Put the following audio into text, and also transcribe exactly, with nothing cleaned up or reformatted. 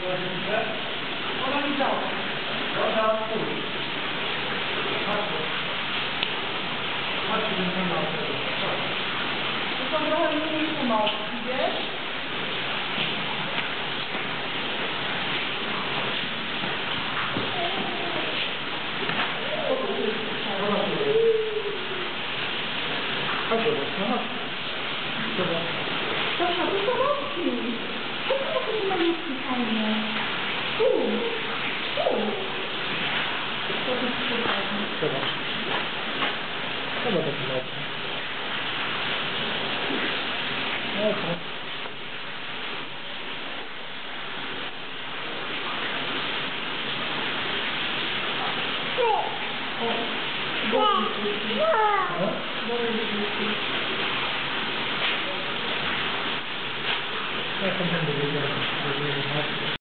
Ona mi dała. Dobra, pójdź. Patrzcie. Patrzcie, ten kanał. To są trochę mniejsze małpki, wiesz? Chodź, zobacz, no chodź. Zobacz. Proszę, to są małpki. Czemu takie malutki fajne? Tu, tu. To jest super. Zobacz. Zobacz, jaki małpki. No to. No. No?